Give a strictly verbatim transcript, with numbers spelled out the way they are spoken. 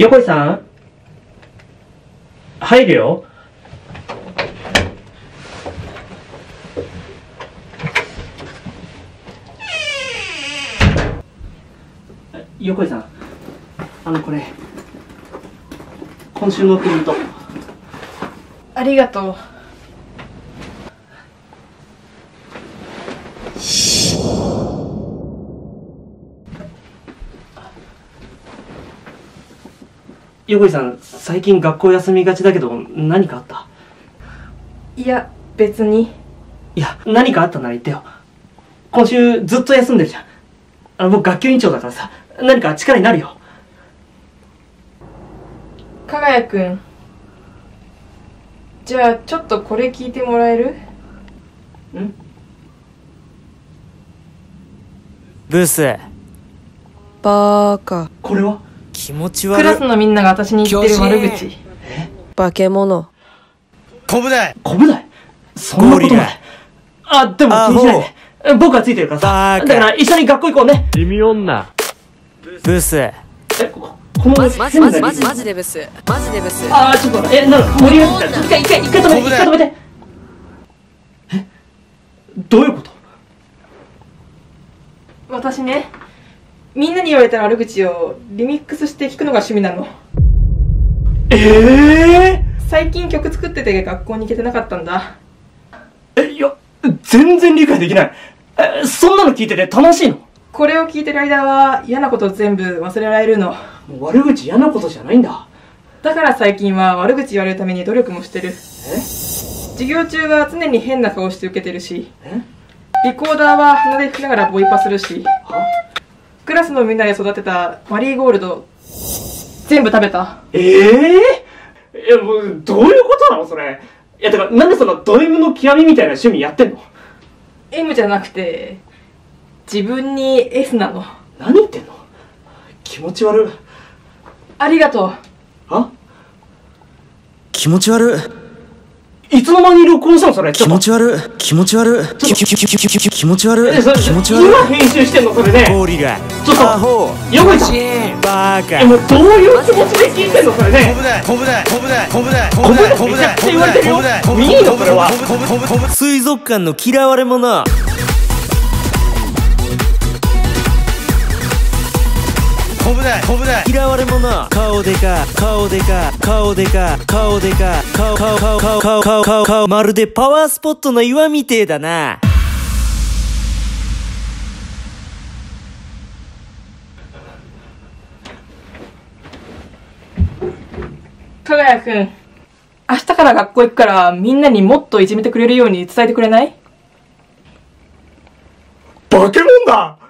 横井さん入るよ。横井さん、あのこれ今週のプリント。 ありがとう。 横井さん、最近学校休みがちだけど何かあった？ いや、別に。 いや、何かあったなら言ってよ。今週ずっと休んでるじゃん。あの僕学級委員長だからさ、何か力になるよ。 かがやくん、じゃあちょっとこれ聞いてもらえる？ ん？ ブス。 バーカ。 これは？ 気持ち悪い。 クラスのみんなが私に言ってる悪口。 え？ 化け物。 コブダイ。 コブダイ？そんなことない。あ、でも気にしないで。僕はついてるからさ。だから一緒に学校行こうね。 地味女。 ブス。 え、ここのマジマジマジマジマジでブス。マジでブス。 あー、ちょっと、え、なの盛り上がった。一回、一回、一回止めて、一回止めて。え？どういうこと？ 私ね、みんなに言われた悪口をリミックスして聞くのが趣味なの。 ええー、最近曲作ってて学校に行けてなかったんだ。 え、いや、全然理解できない。え、そんなの聞いてて楽しいの？ これを聞いてる間は嫌なこと全部忘れられるの。 もう悪口嫌なことじゃないんだ。 だから最近は悪口言われるために努力もしてる。 え？ 授業中は常に変な顔して受けてるし、 え？ リコーダーは鼻で吹きながらボイパするし、 は？ クラスのみんなで育てたマリーゴールド全部食べた。 ええー、いやもうどういうことなのそれ。いやだからなんでそのド M の極みみたいな趣味やってんの？ M じゃなくて自分に S なの。 何言ってんの？気持ち悪い。 ありがとう。 あ？ 気持ち悪い。いつの間に録音したのそれ？ 気持ち悪い。気持ち悪い。気持ち悪い。 え、それ気持ち悪い。 今編集してんのそれね。 ゴリラ。 ちょっとアホ。 横井さん。 バーカ。 え、もうどういう気持ちで聞いてんのそれね。 コブダイ。コブダイ。コブダイ。コブダイ。 コブダイめちゃくちゃ言われてるよ。いいのそれは。 水族館の嫌われ者。コブダイ。コブダイ。嫌われ者。顔でか。顔でか。顔でか。顔でか。顔顔顔顔顔顔顔顔。まるでパワースポットの岩みてえだな。 かがやくん、明日から学校行くからみんなにもっといじめてくれるように伝えてくれない？ 化け物だ。